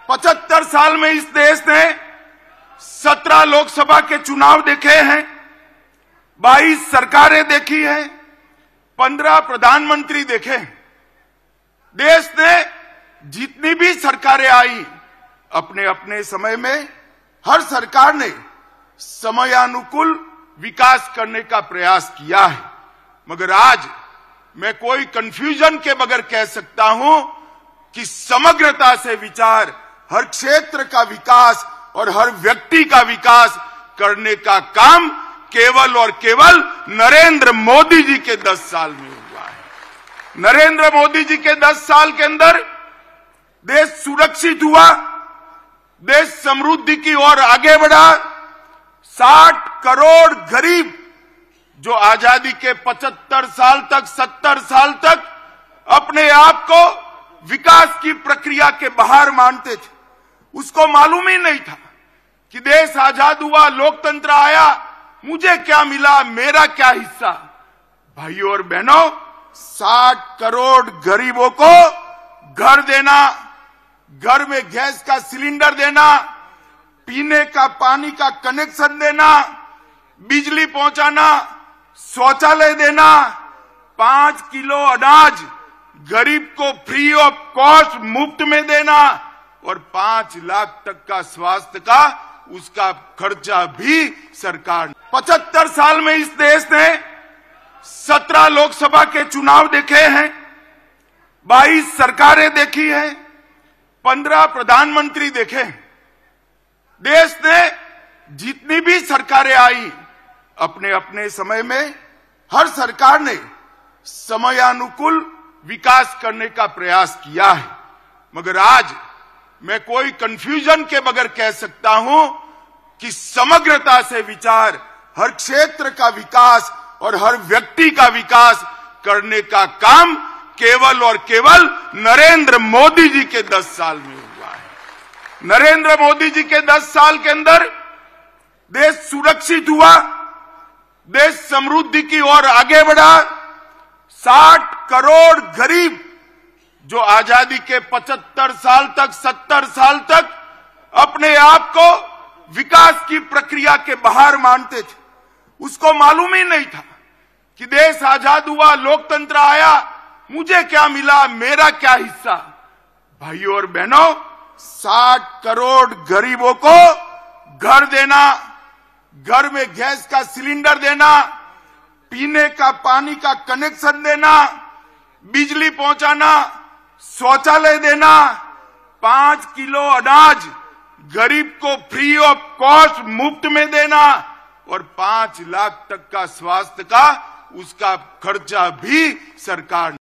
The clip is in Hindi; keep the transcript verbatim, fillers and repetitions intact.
पचहत्तर साल में इस देश ने सत्रह लोकसभा के चुनाव देखे हैं, बाईस सरकारें देखी हैं, पंद्रह प्रधानमंत्री देखे हैं। देश ने जितनी भी सरकारें आई, अपने अपने समय में हर सरकार ने समयानुकूल विकास करने का प्रयास किया है। मगर आज मैं कोई कंफ्यूजन के बगैर कह सकता हूं कि समग्रता से विचार, हर क्षेत्र का विकास और हर व्यक्ति का विकास करने का काम केवल और केवल नरेंद्र मोदी जी के दस साल में हुआ है। नरेंद्र मोदी जी के दस साल के अंदर देश सुरक्षित हुआ, देश समृद्धि की ओर आगे बढ़ा। साठ करोड़ गरीब जो आजादी के पचहत्तर साल तक, सत्तर साल तक अपने आप को विकास की प्रक्रिया के बाहर मानते थे, उसको मालूम ही नहीं था कि देश आजाद हुआ, लोकतंत्र आया, मुझे क्या मिला, मेरा क्या हिस्सा। भाइयों और बहनों, साठ करोड़ गरीबों को घर देना, घर में गैस का सिलेंडर देना, पीने का पानी का कनेक्शन देना, बिजली पहुंचाना, शौचालय देना, पांच किलो अनाज गरीब को फ्री ऑफ कॉस्ट मुफ्त में देना और पांच लाख तक का स्वास्थ्य का उसका खर्चा भी सरकार। पचहत्तर साल में इस देश ने सत्रह लोकसभा के चुनाव देखे हैं, बाईस सरकारें देखी हैं, पंद्रह प्रधानमंत्री देखे हैं। देश ने जितनी भी सरकारें आई, अपने अपने समय में हर सरकार ने समयानुकूल विकास करने का प्रयास किया है। मगर आज मैं कोई कंफ्यूजन के बगैर कह सकता हूं कि समग्रता से विचार, हर क्षेत्र का विकास और हर व्यक्ति का विकास करने का काम केवल और केवल नरेंद्र मोदी जी के दस साल में हुआ है। नरेंद्र मोदी जी के दस साल के अंदर देश सुरक्षित हुआ, देश समृद्धि की ओर आगे बढ़ा। साठ करोड़ गरीब जो आजादी के पचहत्तर साल तक, सत्तर साल तक अपने आप को विकास की प्रक्रिया के बाहर मानते थे, उसको मालूम ही नहीं था कि देश आजाद हुआ, लोकतंत्र आया, मुझे क्या मिला, मेरा क्या हिस्सा। भाइयों और बहनों, साठ करोड़ गरीबों को घर देना, घर में गैस का सिलेंडर देना, पीने का पानी का कनेक्शन देना, बिजली पहुंचाना, शौचालय देना, पांच किलो अनाज गरीब को फ्री ऑफ कॉस्ट मुफ्त में देना और पांच लाख तक का स्वास्थ्य का उसका खर्चा भी सरकार